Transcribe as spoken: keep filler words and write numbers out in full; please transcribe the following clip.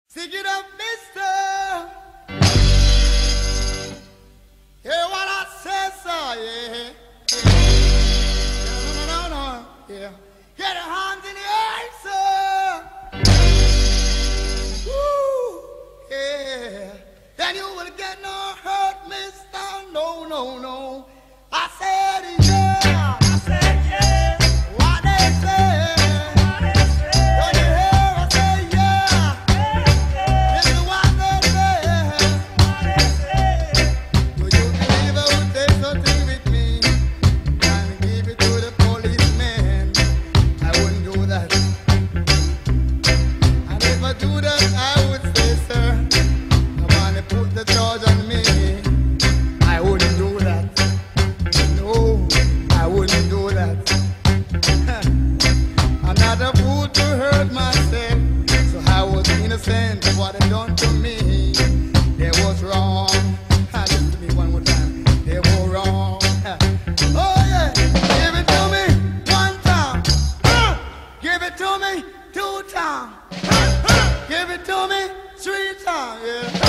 Stick it up, mister. Hear what I say, sir, yeah. No, no, no, no, yeah. Get your hands in the air, sir. Woo, yeah. Then you will get no hurt, mister. No, no, no. I said, yeah. I said, yeah. What they say. Don't you hear I say, yeah. This is what they say. Would you believe I would take something with me and give it to the policeman? I wouldn't do that. And if I do that, I would say, sir, I want to put the charge on me. I wouldn't do that. No, I wouldn't do that. I'm not a fool to hurt myself, so I was innocent of what they done to me. They was wrong. Ah, listen to me one more time. They were wrong. Oh yeah, give it to me one time. Uh, give it to me two times. Uh, uh, give it to me three times. Yeah.